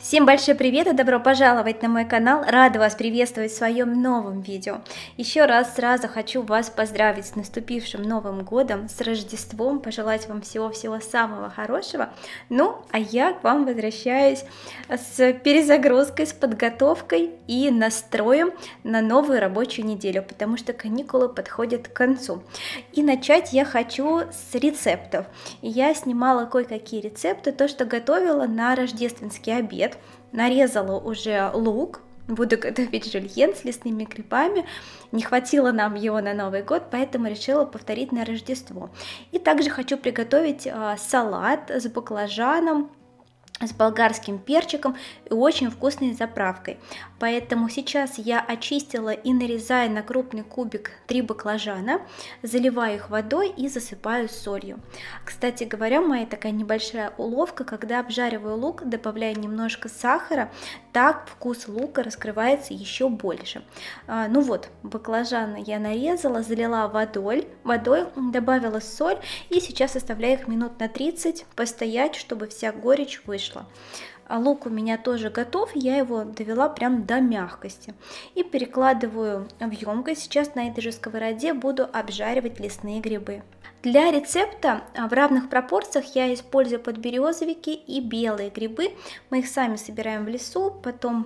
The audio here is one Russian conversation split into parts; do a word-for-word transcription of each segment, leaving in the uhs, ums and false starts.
Всем большой привет и добро пожаловать на мой канал, рада вас приветствовать в своем новом видео. Еще раз сразу хочу вас поздравить с наступившим Новым годом, с Рождеством, пожелать вам всего-всего самого хорошего. Ну, а я к вам возвращаюсь с перезагрузкой, с подготовкой и настроем на новую рабочую неделю, потому что каникулы подходят к концу. И начать я хочу с рецептов. Я снимала кое-какие рецепты, то, что готовила на рождественский обед. Нарезала уже лук, буду готовить жюльен с лесными грибами. Не хватило нам его на Новый год, поэтому решила повторить на Рождество. И также хочу приготовить а, салат с баклажаном, с болгарским перчиком и очень вкусной заправкой. Поэтому сейчас я очистила и нарезаю на крупный кубик три баклажана, заливаю их водой и засыпаю солью. Кстати говоря, моя такая небольшая уловка: когда обжариваю лук, добавляю немножко сахара, так вкус лука раскрывается еще больше. А, ну вот, баклажаны я нарезала, залила водой, водой, добавила соль и сейчас оставляю их минут на тридцать постоять, чтобы вся горечь вышла. Лук у меня тоже готов, я его довела прям до мягкости и перекладываю в емкость. Сейчас на этой же сковороде буду обжаривать лесные грибы. Для рецепта в равных пропорциях я использую подберезовики и белые грибы. Мы их сами собираем в лесу, потом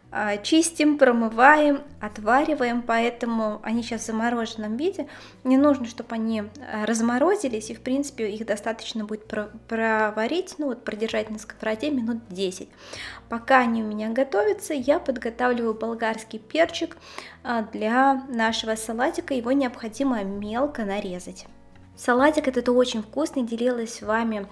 чистим, промываем, отвариваем, поэтому они сейчас в замороженном виде. Не нужно, чтобы они разморозились, и в принципе их достаточно будет проварить, ну вот продержать на сковороде минут десять. Пока они у меня готовятся, я подготавливаю болгарский перчик для нашего салатика. Его необходимо мелко нарезать. Салатик этот очень вкусный, делилась с вами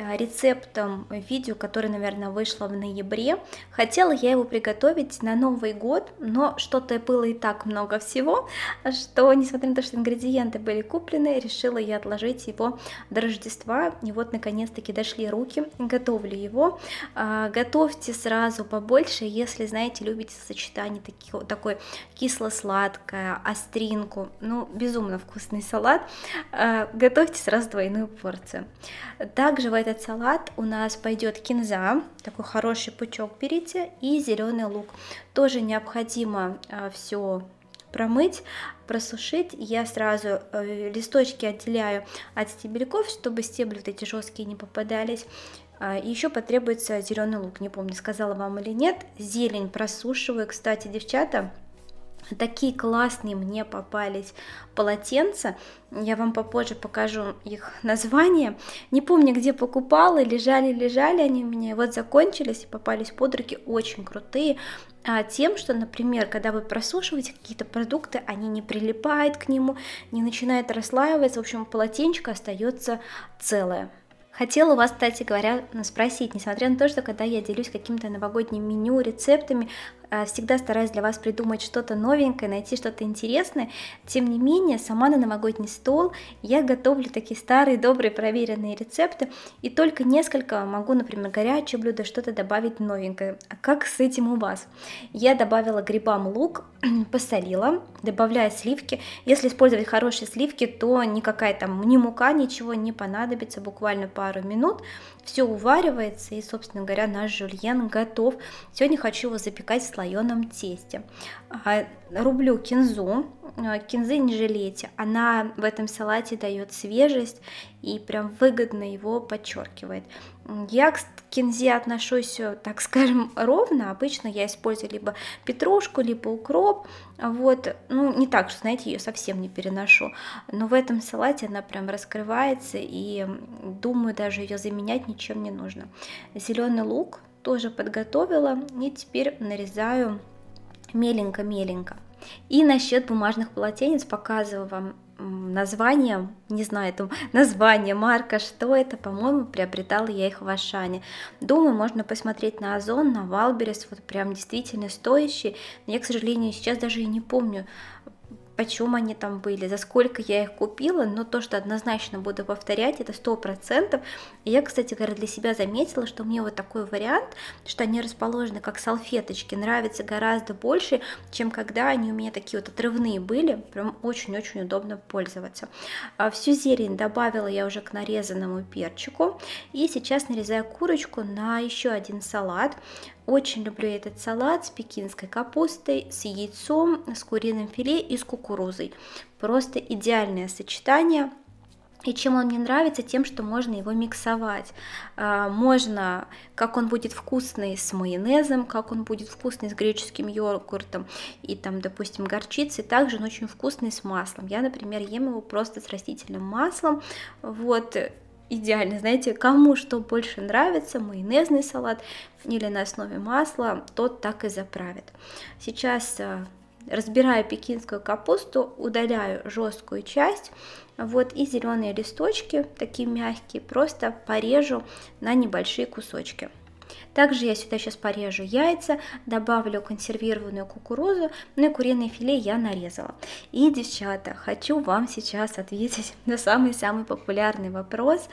рецептом в видео, которое, наверное, вышло в ноябре. Хотела я его приготовить на Новый год, но что-то было и так много всего, что, несмотря на то, что ингредиенты были куплены, решила я отложить его до Рождества. И вот, наконец-таки, дошли руки, готовлю его. Готовьте сразу побольше, если, знаете, любите сочетание таких, такой кисло-сладкое, остринку, ну, безумно вкусный салат. Готовьте сразу двойную порцию. Также в этот салат у нас пойдет кинза, такой хороший пучок берите, и зеленый лук. Тоже необходимо все промыть, просушить. Я сразу листочки отделяю от стебельков, чтобы стебли вот эти жесткие не попадались. И еще потребуется зеленый лук, не помню, сказала вам или нет. Зелень просушиваю. Кстати, девчата, такие классные мне попались полотенца, я вам попозже покажу их название. Не помню, где покупала, лежали-лежали они у меня, вот закончились и попались под руки, очень крутые. А тем, что, например, когда вы просушиваете какие-то продукты, они не прилипают к нему, не начинают расслаиваться, в общем, полотенчик остается целое. Хотела вас, кстати говоря, спросить, несмотря на то, что когда я делюсь каким-то новогодним меню, рецептами, всегда стараюсь для вас придумать что-то новенькое, найти что-то интересное, тем не менее, сама на новогодний стол я готовлю такие старые, добрые, проверенные рецепты, и только несколько могу, например, горячее блюдо, что-то добавить новенькое. А как с этим у вас? Я добавила грибам лук, посолила, добавляю сливки. Если использовать хорошие сливки, то никакая там ни мука, ничего не понадобится, буквально пару минут. Все уваривается, и, собственно говоря, наш жюльен готов. Сегодня хочу его запекать в слоеном тесте. Рублю кинзу. Кинзы не жалейте, она в этом салате дает свежесть и прям выгодно его подчеркивает. Я к кинзе отношусь, так скажем, ровно. Обычно я использую либо петрушку, либо укроп. Вот, ну не так, что, знаете, ее совсем не переношу. Но в этом салате она прям раскрывается, и думаю, даже ее заменять ничем не нужно. Зеленый лук тоже подготовила, и теперь нарезаю меленько-меленько. И насчет бумажных полотенец показываю вам название, не знаю, там название, марка, что это, по-моему, приобретала я их в Ашане. Думаю, можно посмотреть на Озон, на Валберес, вот прям действительно стоящие. Но я, к сожалению, сейчас даже и не помню, почем они там были, за сколько я их купила, но то, что однозначно буду повторять, это сто процентов. И я, кстати говоря, для себя заметила, что мне вот такой вариант, что они расположены как салфеточки, нравится гораздо больше, чем когда они у меня такие вот отрывные были, прям очень-очень удобно пользоваться. Всю зелень добавила я уже к нарезанному перчику, и сейчас нарезаю курочку на еще один салат. Очень люблю этот салат с пекинской капустой, с яйцом, с куриным филе и с кукурузой. Просто идеальное сочетание. И чем он мне нравится? Тем, что можно его миксовать. Можно, как он будет вкусный с майонезом, как он будет вкусный с греческим йогуртом и там, допустим, горчицей. Также он очень вкусный с маслом. Я, например, ем его просто с растительным маслом. Вот, идеально, знаете, кому что больше нравится, майонезный салат или на основе масла, тот так и заправит. Сейчас разбираю пекинскую капусту, удаляю жесткую часть, вот, и зеленые листочки, такие мягкие, просто порежу на небольшие кусочки. Также я сюда сейчас порежу яйца, добавлю консервированную кукурузу, ну и куриное филе я нарезала. И, девчата, хочу вам сейчас ответить на самый-самый популярный вопрос,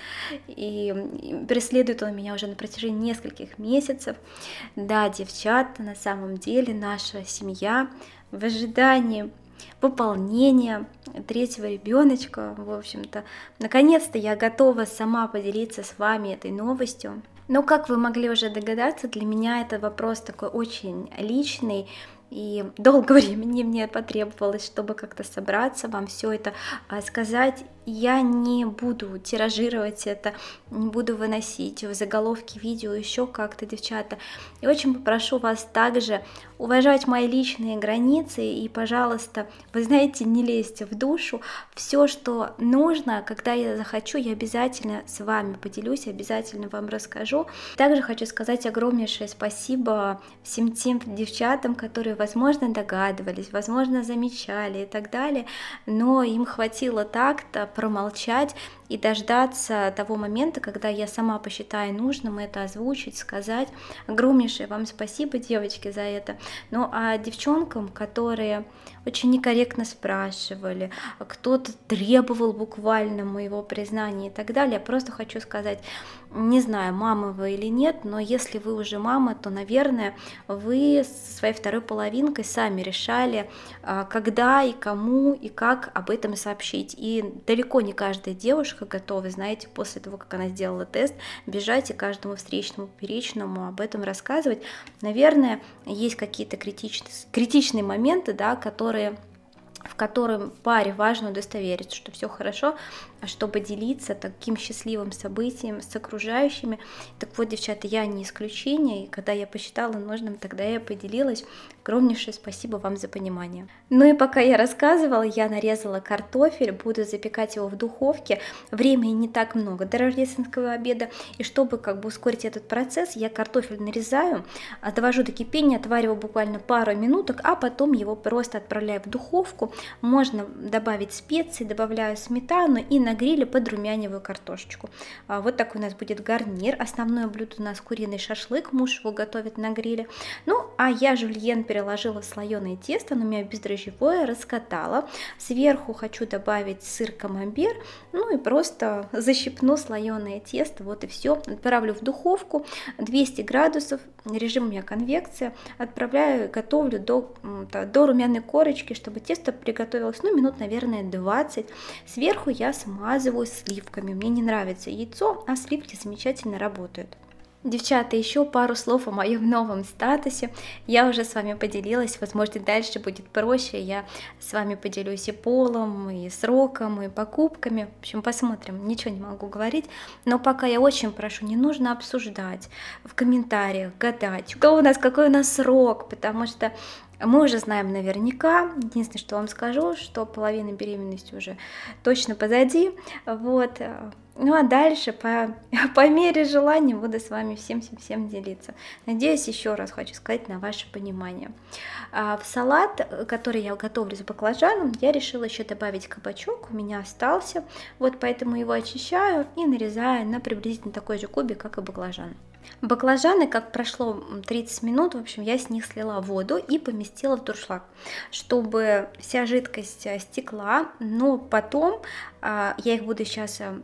и преследует он меня уже на протяжении нескольких месяцев. Да, девчата, на самом деле наша семья в ожидании выполнения третьего ребеночка, в общем-то, наконец-то я готова сама поделиться с вами этой новостью. Но, как вы могли уже догадаться, для меня это вопрос такой очень личный, и долгое времени мне потребовалось, чтобы как-то собраться, вам все это сказать. Я не буду тиражировать это, не буду выносить в заголовки видео, еще как-то, девчата. И очень попрошу вас также уважать мои личные границы и, пожалуйста, вы знаете, не лезьте в душу. Все, что нужно, когда я захочу, я обязательно с вами поделюсь, обязательно вам расскажу. Также хочу сказать огромнейшее спасибо всем тем девчатам, которые, возможно, догадывались, возможно, замечали и так далее, но им хватило так-то промолчать и дождаться того момента, когда я сама посчитаю нужным это озвучить, сказать. Огромнейшее вам спасибо, девочки, за это. Ну а девчонкам, которые очень некорректно спрашивали, кто-то требовал буквально моего признания и так далее, я просто хочу сказать, не знаю, мама вы или нет, но если вы уже мама, то, наверное, вы со своей второй половинкой сами решали, когда и кому и как об этом сообщить. И далеко не каждая девушка готова, знаете, после того, как она сделала тест, бежать и каждому встречному, перечному об этом рассказывать. Наверное, есть какие-то критичные, критичные моменты, да, которые... в котором паре важно удостовериться, что все хорошо, чтобы делиться таким счастливым событием с окружающими. Так вот, девчата, я не исключение, и когда я посчитала нужным, тогда я поделилась. Огромнейшее спасибо вам за понимание. Ну и пока я рассказывала, я нарезала картофель, буду запекать его в духовке. Времени не так много до рождественского обеда, и чтобы как бы ускорить этот процесс, я картофель нарезаю, довожу до кипения, отвариваю буквально пару минуток, а потом его просто отправляю в духовку. Можно добавить специи, добавляю сметану и на гриле подрумяниваю картошечку. Вот такой у нас будет гарнир. Основное блюдо у нас куриный шашлык, муж его готовит на гриле. Ну, а я жульен переложила в слоеное тесто, оно у меня бездрожжевое, раскатала. Сверху хочу добавить сыр камамбер, ну и просто защипну слоеное тесто, вот и все. Отправлю в духовку, двести градусов, режим у меня конвекция. Отправляю, готовлю до, до румяной корочки, чтобы тесто приготовилось, ну, минут, наверное, двадцать. Сверху я смазываю сливками. Мне не нравится яйцо, а сливки замечательно работают. Девчата, еще пару слов о моем новом статусе. Я уже с вами поделилась, возможно, дальше будет проще. Я с вами поделюсь и полом, и сроком, и покупками. В общем, посмотрим, ничего не могу говорить. Но пока я очень прошу, не нужно обсуждать в комментариях, гадать, кто у нас, какой у нас срок, потому что мы уже знаем наверняка. Единственное, что вам скажу, что половина беременности уже точно позади. Вот. Ну а дальше по, по мере желания буду с вами всем-всем-всем делиться. Надеюсь, еще раз хочу сказать на ваше понимание. А в салат, который я готовлю с баклажаном, я решила еще добавить кабачок. У меня остался. Вот поэтому его очищаю и нарезаю на приблизительно такой же кубик, как и баклажан. Баклажаны, как прошло тридцать минут, в общем, я с них слила воду и поместила в дуршлаг, чтобы вся жидкость стекла, но потом а, я их буду сейчас посыпать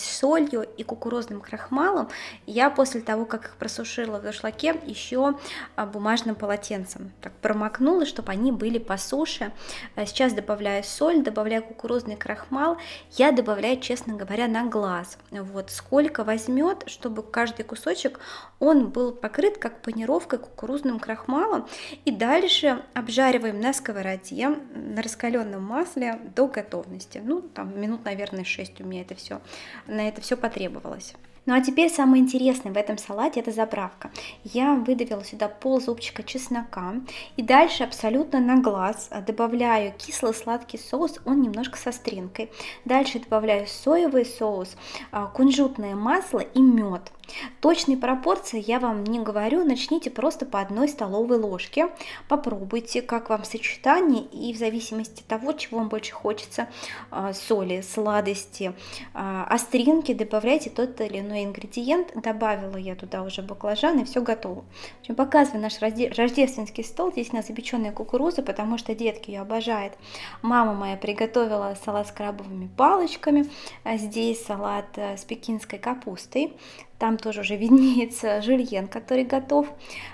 с солью и кукурузным крахмалом. Я после того, как их просушила в дуршлаге, еще бумажным полотенцем так промокнула, чтобы они были по суше. Сейчас добавляю соль, добавляю кукурузный крахмал. Я добавляю, честно говоря, на глаз. Вот сколько возьмет, чтобы каждый кусочек он был покрыт как панировкой кукурузным крахмалом. И дальше обжариваем на сковороде на раскаленном масле до готовности. Ну, там минут, наверное, шесть у меня это все, на это все потребовалось. Ну а теперь самое интересное в этом салате — это заправка. Я выдавила сюда пол зубчика чеснока и дальше абсолютно на глаз добавляю кисло-сладкий соус, он немножко с остринкой. Дальше добавляю соевый соус, кунжутное масло и мед. Точные пропорции я вам не говорю, начните просто по одной столовой ложке, попробуйте, как вам сочетание, и в зависимости от того, чего вам больше хочется, соли, сладости, остринки, добавляйте тот или иной ингредиент. Добавила я туда уже баклажан, и все готово. В общем, показываю наш рождественский стол. Здесь у нас запеченная кукуруза, потому что детки ее обожают. Мама моя приготовила салат с крабовыми палочками, здесь салат с пекинской капустой. Там тоже уже виднеется жульен, который готов.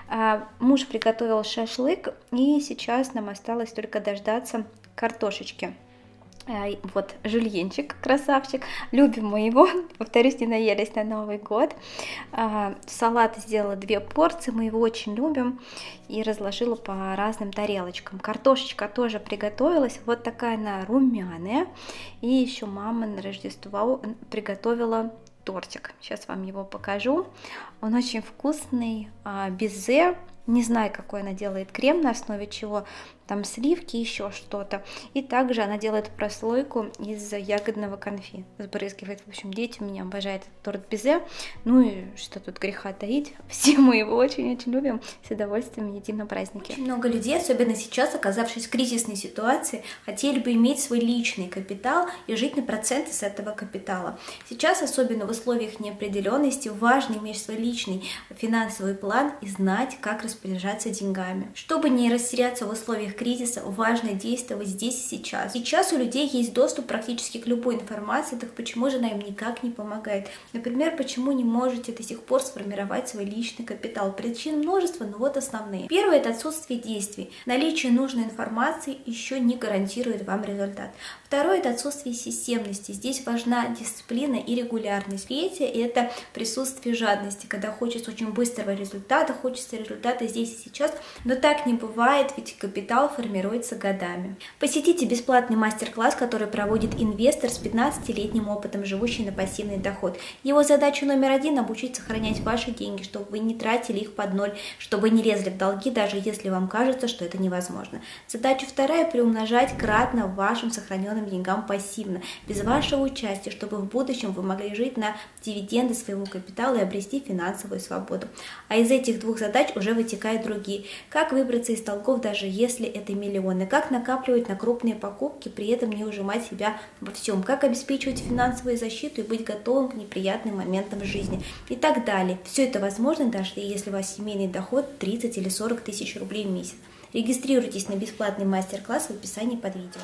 Муж приготовил шашлык, и сейчас нам осталось только дождаться картошечки. Вот жульенчик, красавчик, любим мы его, повторюсь, не наелись на Новый год. Салат сделала две порции, мы его очень любим, и разложила по разным тарелочкам. Картошечка тоже приготовилась, вот такая она румяная, и еще мама на Рождество приготовила тортик. Сейчас вам его покажу. Он очень вкусный, безе. Не знаю, какой она делает крем, на основе чего. Там сливки, еще что-то. И также она делает прослойку из ягодного конфи. Сбрызгивает. В общем, дети у меня обожают этот торт безе. Ну и что тут греха таить. Все мы его очень-очень любим. С удовольствием едим на праздники. Очень много людей, особенно сейчас, оказавшись в кризисной ситуации, хотели бы иметь свой личный капитал и жить на проценты с этого капитала. Сейчас, особенно в условиях неопределенности, важно иметь свой личный финансовый план и знать, как распоряжаться деньгами. Чтобы не растеряться в условиях кризиса, важно действовать здесь и сейчас. Сейчас у людей есть доступ практически к любой информации, так почему же она им никак не помогает? Например, почему не можете до сих пор сформировать свой личный капитал? Причин множество, но вот основные. Первое — это отсутствие действий. Наличие нужной информации еще не гарантирует вам результат. Второе — это отсутствие системности. Здесь важна дисциплина и регулярность. Третье — это присутствие жадности, когда хочется очень быстрого результата, хочется результата здесь и сейчас, но так не бывает, ведь капитал формируется годами. Посетите бесплатный мастер-класс, который проводит инвестор с пятнадцатилетним опытом, живущий на пассивный доход. Его задача номер один — обучить сохранять ваши деньги, чтобы вы не тратили их под ноль, чтобы не лезли в долги, даже если вам кажется, что это невозможно. Задача вторая — приумножать кратно вашим сохраненным деньгам пассивно, без вашего участия, чтобы в будущем вы могли жить на дивиденды своего капитала и обрести финансовую свободу. А из этих двух задач уже вытекают другие. Как выбраться из долгов, даже если это миллионы? Как накапливать на крупные покупки, при этом не ужимать себя во всем? Как обеспечивать финансовую защиту и быть готовым к неприятным моментам в жизни? И так далее. Все это возможно, даже если у вас семейный доход тридцать или сорок тысяч рублей в месяц. Регистрируйтесь на бесплатный мастер-класс в описании под видео.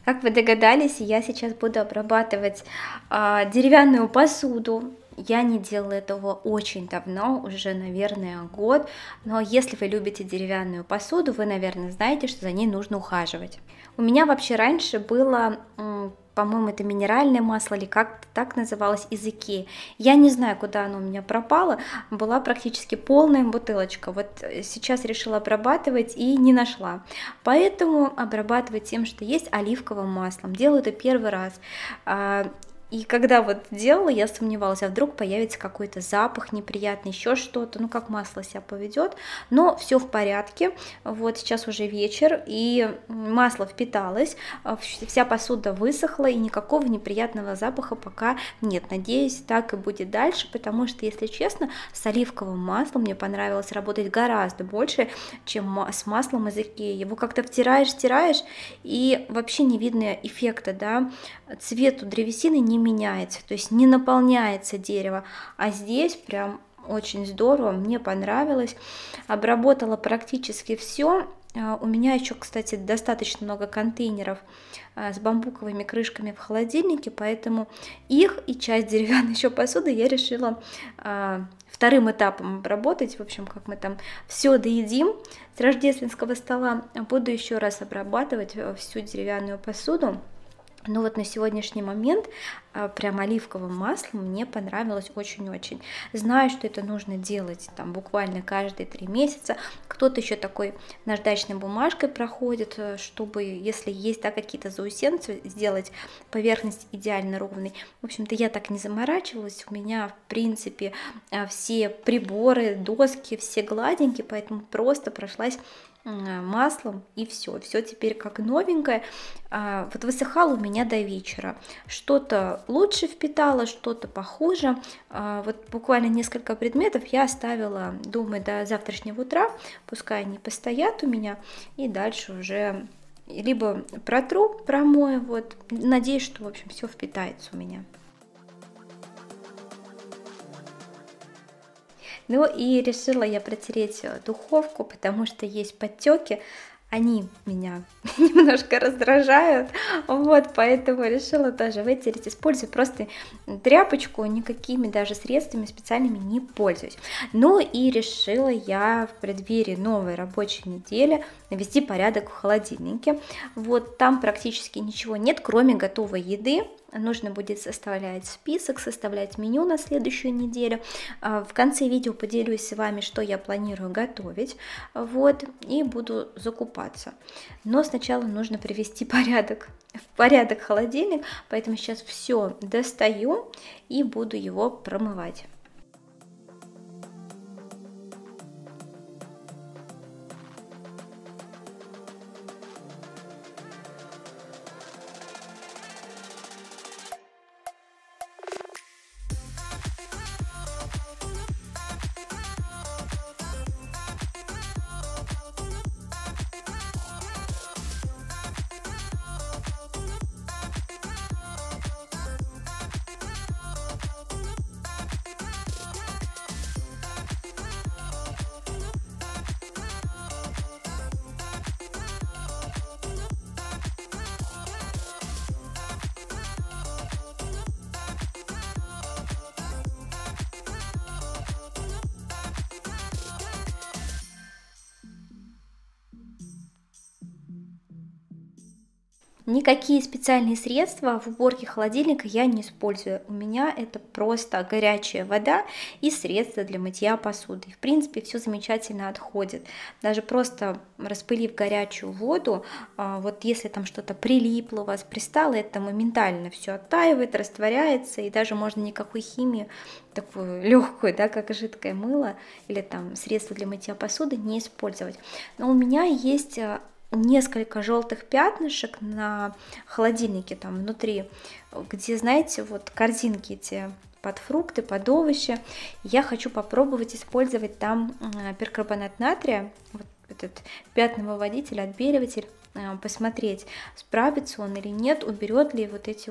Как вы догадались, я сейчас буду обрабатывать а, деревянную посуду. Я не делала этого очень давно, уже, наверное, год. Но если вы любите деревянную посуду, вы, наверное, знаете, что за ней нужно ухаживать. У меня вообще раньше было, по-моему, это минеральное масло или как-то так называлось, из Икеи. Я не знаю, куда оно у меня пропало. Была практически полная бутылочка. Вот сейчас решила обрабатывать и не нашла. Поэтому обрабатывать тем, что есть, оливковым маслом. Делаю это первый раз. И когда вот делала, я сомневалась, а вдруг появится какой-то запах неприятный, еще что-то, ну как масло себя поведет, но все в порядке. Вот сейчас уже вечер, и масло впиталось, вся посуда высохла, и никакого неприятного запаха пока нет. Надеюсь, так и будет дальше, потому что, если честно, с оливковым маслом мне понравилось работать гораздо больше, чем с маслом из Икеи. Его как-то втираешь, стираешь, и вообще не видно эффекта, да, цвет у древесины не меняется, то есть не наполняется дерево, а здесь прям очень здорово, мне понравилось. Обработала практически все. У меня еще, кстати, достаточно много контейнеров с бамбуковыми крышками в холодильнике, поэтому их и часть деревянной еще посуды я решила вторым этапом обработать. В общем, как мы там все доедим с рождественского стола, буду еще раз обрабатывать всю деревянную посуду. Но вот на сегодняшний момент прям оливковым маслом мне понравилось очень-очень. Знаю, что это нужно делать там буквально каждые три месяца. Кто-то еще такой наждачной бумажкой проходит, чтобы, если есть, да, какие-то заусенцы, сделать поверхность идеально ровной. В общем-то, я так не заморачивалась. У меня, в принципе, все приборы, доски, все гладенькие, поэтому просто прошлась маслом, и все, все теперь как новенькое. Вот высыхало у меня до вечера. Что-то лучше впитало, что-то похуже. Вот буквально несколько предметов я оставила, думаю, до завтрашнего утра, пускай они постоят у меня, и дальше уже либо протру, промою, вот. Надеюсь, что, в общем, все впитается у меня. Ну и решила я протереть духовку, потому что есть подтеки, они меня немножко раздражают, вот, поэтому решила тоже вытереть. Использую просто тряпочку, никакими даже средствами специальными не пользуюсь. Ну и решила я в преддверии новой рабочей недели навести порядок в холодильнике. Вот там практически ничего нет, кроме готовой еды. Нужно будет составлять список, составлять меню на следующую неделю. В конце видео поделюсь с вами, что я планирую готовить, вот, и буду закупаться. Но сначала нужно привести порядок, в порядок холодильник, поэтому сейчас все достаю и буду его промывать. Никакие специальные средства в уборке холодильника я не использую. У меня это просто горячая вода и средства для мытья посуды. В принципе, все замечательно отходит. Даже просто распылив горячую воду, вот если там что-то прилипло у вас, пристало, это моментально все оттаивает, растворяется, и даже можно никакой химии, такую легкую, да, как жидкое мыло или там средства для мытья посуды, не использовать. Но у меня есть несколько желтых пятнышек на холодильнике там внутри, где, знаете, вот корзинки эти под фрукты, под овощи. Я хочу попробовать использовать там перкарбонат натрия, вот этот пятновыводитель, отбеливатель, посмотреть, справится он или нет, уберет ли вот эти вот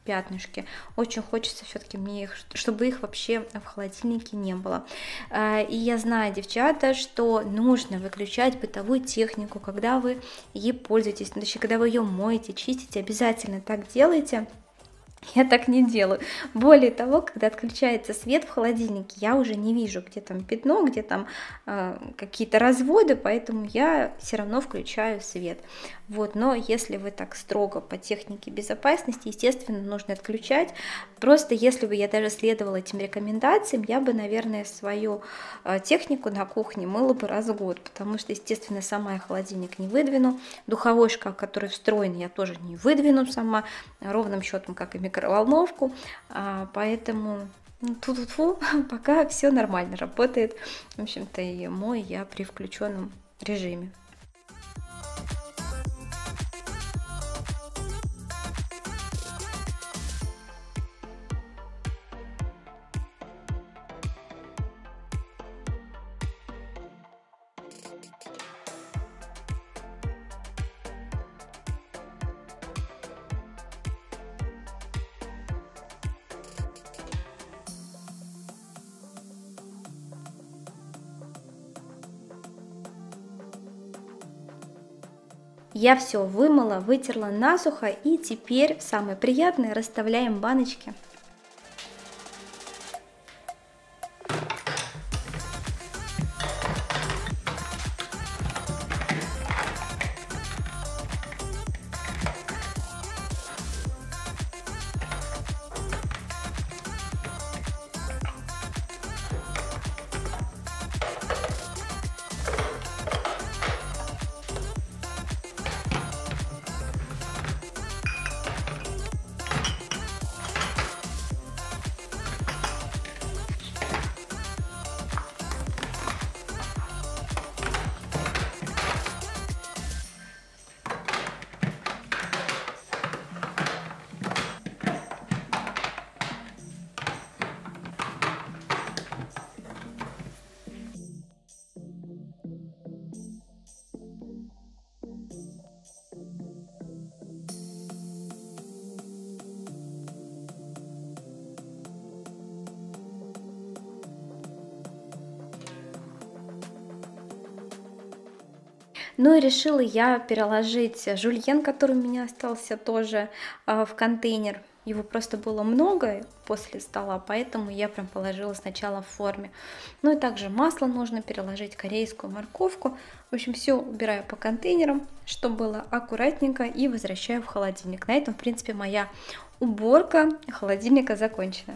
пятнышки. Очень хочется все-таки мне их, чтобы их вообще в холодильнике не было. И я знаю, девчата, что нужно выключать бытовую технику, когда вы ей пользуетесь, точнее, когда вы ее моете, чистите, обязательно так делайте. Я так не делаю. Более того, когда отключается свет в холодильнике, я уже не вижу, где там пятно, где там э, какие-то разводы, поэтому я все равно включаю свет. Вот, но если вы так строго по технике безопасности, естественно, нужно отключать. Просто если бы я даже следовала этим рекомендациям, я бы, наверное, свою э, технику на кухне мыла бы раз в год, потому что, естественно, сама я холодильник не выдвину, духовой шкаф, который встроен, я тоже не выдвину сама, ровным счетом, как и микроволновку, а, поэтому ну, ту-ту-ту, пока все нормально работает. В общем-то, и мой я при включенном режиме. Я все вымыла, вытерла насухо, и теперь самое приятное — расставляем баночки. Ну и решила я переложить жульен, который у меня остался тоже в контейнер. Его просто было много после стола, поэтому я прям положила сначала в форме. Ну и также масло нужно переложить, корейскую морковку. В общем, все убираю по контейнерам, чтобы было аккуратненько, и возвращаю в холодильник. На этом, в принципе, моя уборка холодильника закончена.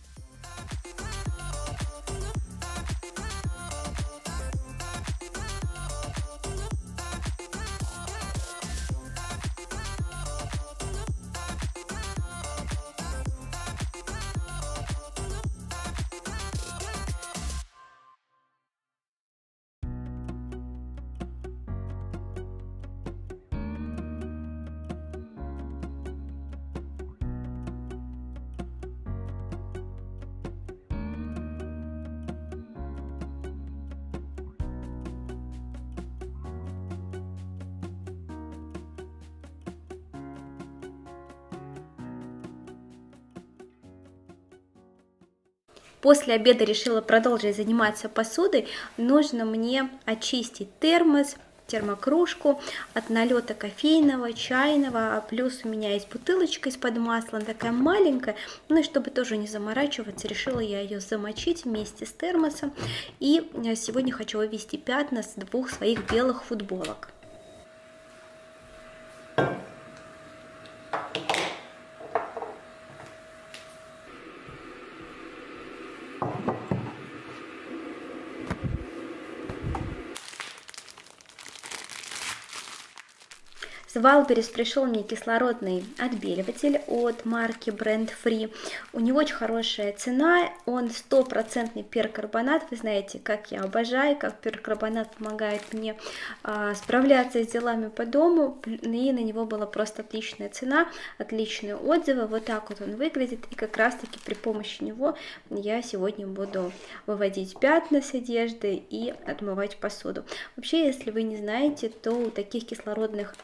После обеда решила продолжить заниматься посудой. Нужно мне очистить термос, термокружку от налета кофейного, чайного. Плюс у меня есть бутылочка из-под масла, такая маленькая. Ну и чтобы тоже не заморачиваться, решила я ее замочить вместе с термосом. И сегодня хочу вывести пятна с двух своих белых футболок. С Валберес пришел мне кислородный отбеливатель от марки Brand Free. У него очень хорошая цена, он стопроцентный перкарбонат. Вы знаете, как я обожаю, как перкарбонат помогает мне а, справляться с делами по дому. И на него была просто отличная цена, отличные отзывы. Вот так вот он выглядит. И как раз таки при помощи него я сегодня буду выводить пятна с одежды и отмывать посуду. Вообще, если вы не знаете, то у таких кислородных отбеливателей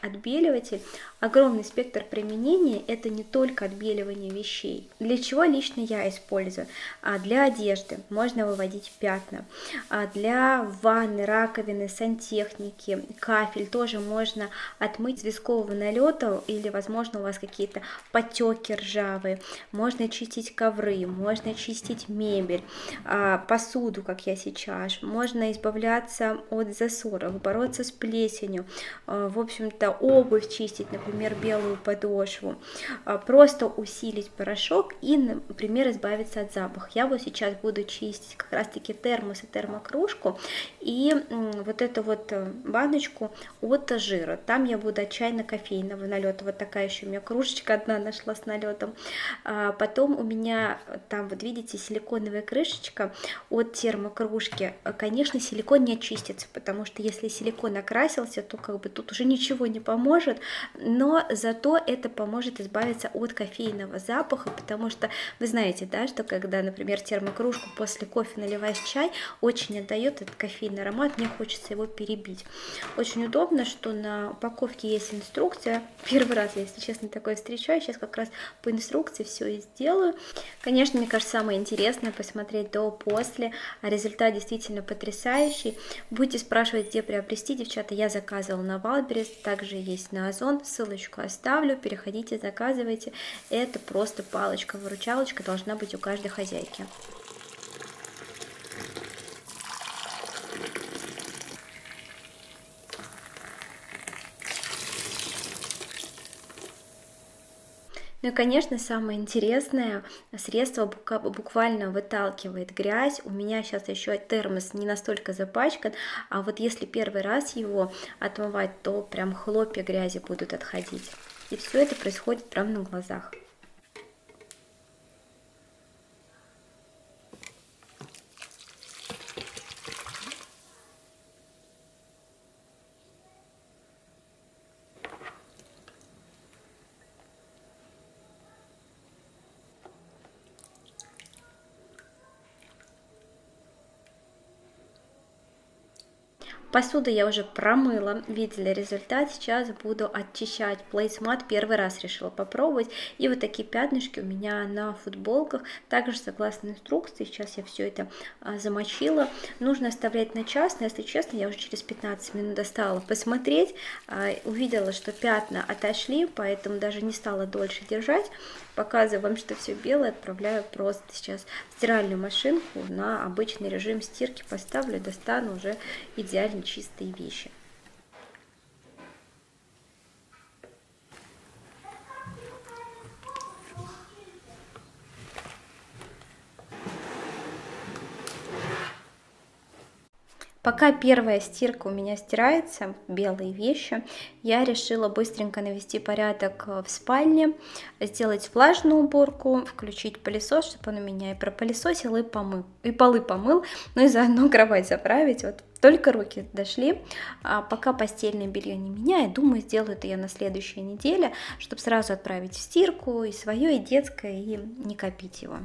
отбеливатель. Огромный спектр применения, это не только отбеливание вещей. Для чего лично я использую? А для одежды можно выводить пятна. А для ванны, раковины, сантехники, кафель тоже можно отмыть известкового налета или, возможно, у вас какие-то потеки ржавые. Можно чистить ковры, можно чистить мебель, посуду, как я сейчас. Можно избавляться от засоров, бороться с плесенью. В общем-то, обувь чистить, например, белую подошву. Просто усилить порошок и, например, избавиться от запаха. Я вот сейчас буду чистить как раз-таки термос и термокружку и вот эту вот баночку от жира. Там я буду от чайно-кофейного налета. Вот такая еще у меня кружечка одна нашла с налетом. Потом у меня там, вот видите, силиконовая крышечка от термокружки. Конечно, силикон не очистится, потому что если силикон окрасился, то как бы тут уже ничего не поможет, но зато это поможет избавиться от кофейного запаха, потому что вы знаете, да, что когда, например, термокружку после кофе наливаешь чай, очень отдает этот кофейный аромат, мне хочется его перебить. Очень удобно, что на упаковке есть инструкция. Первый раз я, если честно, такое встречаю, сейчас как раз по инструкции все и сделаю. Конечно, мне кажется, самое интересное посмотреть до-после, а результат действительно потрясающий. Будете спрашивать, где приобрести, девчата, я заказывала на Wildberries, также есть на Озон, ссылочку оставлю, переходите, заказывайте. Это просто палочка-выручалочка должна быть у каждой хозяйки. Ну и, конечно, самое интересное, средство буквально выталкивает грязь. У меня сейчас еще термос не настолько запачкан, а вот если первый раз его отмывать, то прям хлопья грязи будут отходить. И все это происходит прямо на глазах. Посуду я уже промыла, видели результат, сейчас буду очищать плейсмат, первый раз решила попробовать, и вот такие пятнышки у меня на футболках, также согласно инструкции, сейчас я все это а, замочила, нужно оставлять на час, но если честно, я уже через пятнадцать минут достала посмотреть, а, увидела, что пятна отошли, поэтому даже не стала дольше держать, показываю вам, что все белое, отправляю просто сейчас в стиральную машинку на обычный режим стирки, поставлю, достану уже идеально чистые вещи. Пока первая стирка у меня стирается, белые вещи, я решила быстренько навести порядок в спальне, сделать влажную уборку, включить пылесос, чтобы он у меня и пропылесосил, и, помыл, и полы помыл, ну и заодно кровать заправить. Вот только руки дошли, а пока постельное белье не меняю, думаю, сделаю это я на следующей неделе, чтобы сразу отправить в стирку и свое, и детское, и не копить его.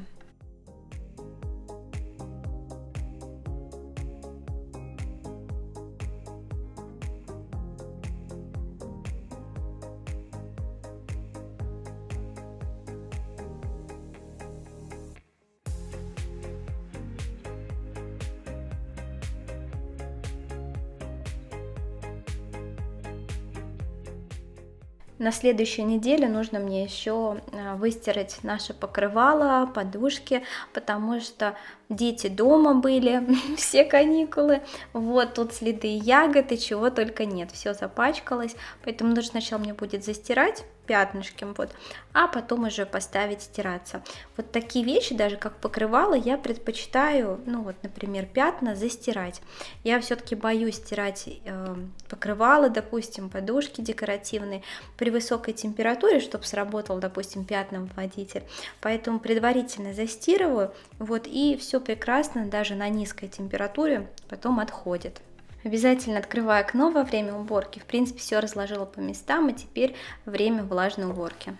На следующей неделе нужно мне еще выстирать наше покрывало, подушки, потому что дети дома были, все каникулы, вот тут следы ягод и чего только нет, все запачкалось, поэтому нужно сначала мне будет застирать пятнышки, вот, а потом уже поставить стираться. Вот такие вещи, даже как покрывало, я предпочитаю, ну вот, например, пятна застирать. Я все-таки боюсь стирать э, покрывало, допустим, подушки декоративные при высокой температуре, чтобы сработал, допустим, пятновыводитель. Поэтому предварительно застирываю, вот, и все прекрасно, даже на низкой температуре потом отходит. Обязательно открываю окно во время уборки. В принципе, все разложила по местам, и теперь время влажной уборки.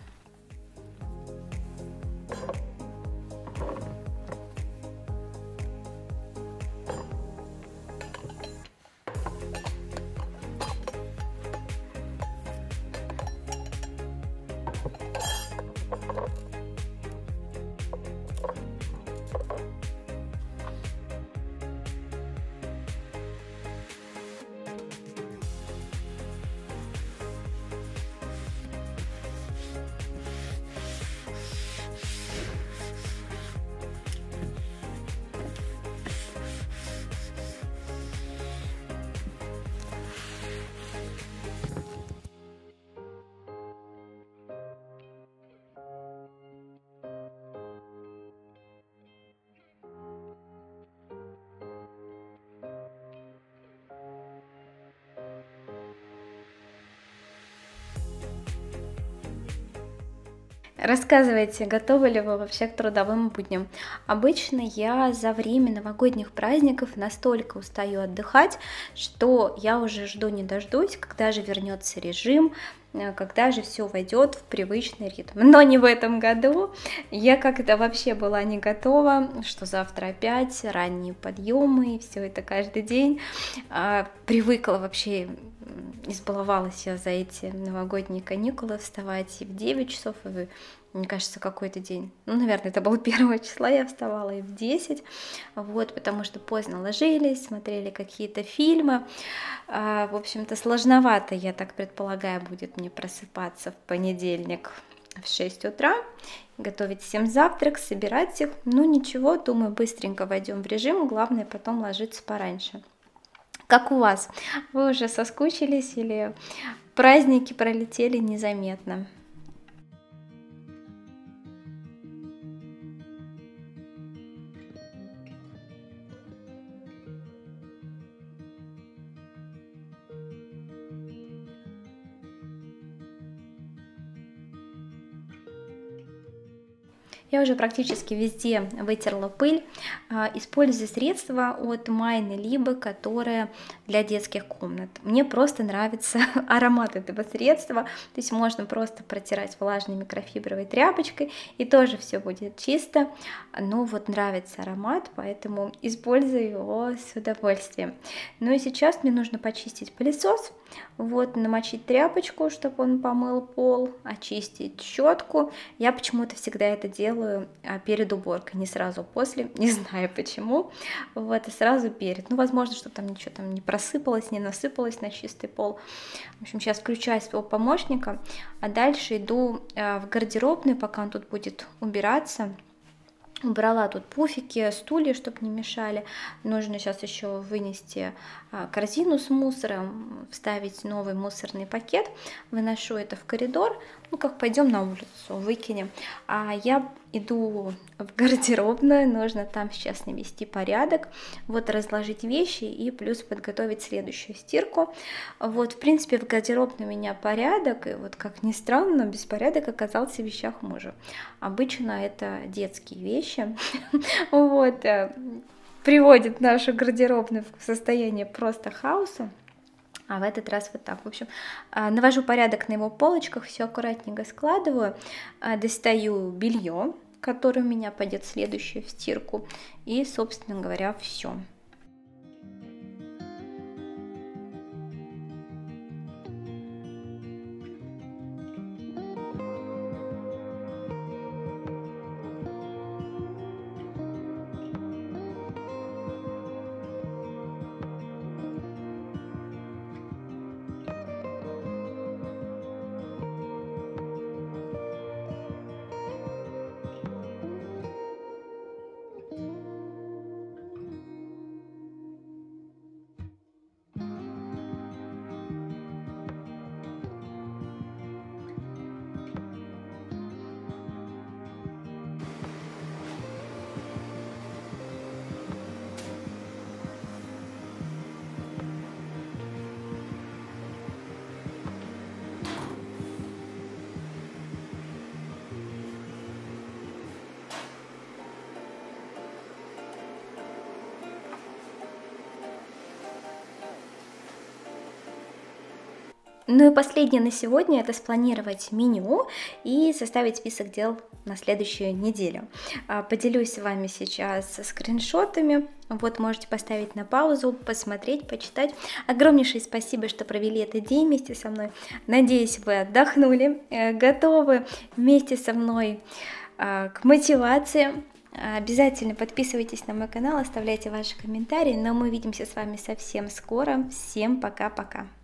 Рассказывайте, готовы ли вы вообще к трудовым будням? Обычно я за время новогодних праздников настолько устаю отдыхать, что я уже жду не дождусь, когда же вернется режим, когда же все войдет в привычный ритм. Но не в этом году. Я как-то вообще была не готова, что завтра опять ранние подъемы, и все это каждый день. Привыкла вообще, избаловалась я за эти новогодние каникулы вставать и в девять часов, и в, мне кажется, какой-то день, ну, наверное, это было первого числа, я вставала и в десять, вот, потому что поздно ложились, смотрели какие-то фильмы, а, в общем-то, сложновато, я так предполагаю, будет мне просыпаться в понедельник в шесть утра, готовить всем завтрак, собирать их, ну, ничего, думаю, быстренько войдем в режим, главное потом ложиться пораньше. Как у вас? Вы уже соскучились или праздники пролетели незаметно? Я уже практически везде вытерла пыль, используя средства от Майны Либо, которое для детских комнат. Мне просто нравится аромат этого средства, то есть можно просто протирать влажной микрофибровой тряпочкой, и тоже все будет чисто, но вот нравится аромат, поэтому использую его с удовольствием. Ну и сейчас мне нужно почистить пылесос, вот, намочить тряпочку, чтобы он помыл пол, очистить щетку. Я почему-то всегда это делаю перед уборкой, не сразу после, не знаю почему, вот, и сразу перед. Ну, возможно, что там ничего там не просыпалось, не насыпалось на чистый пол. В общем, сейчас включаю своего помощника, а дальше иду в гардеробную, пока он тут будет убираться. Убрала тут пуфики, стулья, чтобы не мешали. Нужно сейчас еще вынести корзину с мусором, вставить новый мусорный пакет. Выношу это в коридор. Ну, как пойдем на улицу, выкинем. А я иду в гардеробную, нужно там сейчас навести порядок. Вот разложить вещи и плюс подготовить следующую стирку. Вот, в принципе, в гардеробной у меня порядок. И вот, как ни странно, беспорядок оказался в вещах мужа. Обычно это детские вещи. Вот, приводит нашу гардеробную в состояние просто хаоса. А в этот раз вот так. В общем, навожу порядок на его полочках, все аккуратненько складываю, достаю белье, которое у меня пойдет следующее в стирку, и, собственно говоря, все. Ну и последнее на сегодня — это спланировать меню и составить список дел на следующую неделю. Поделюсь с вами сейчас скриншотами. Вот, можете поставить на паузу, посмотреть, почитать. Огромнейшее спасибо, что провели этот день вместе со мной. Надеюсь, вы отдохнули, готовы вместе со мной к мотивации. Обязательно подписывайтесь на мой канал, оставляйте ваши комментарии. Но мы увидимся с вами совсем скоро. Всем пока-пока.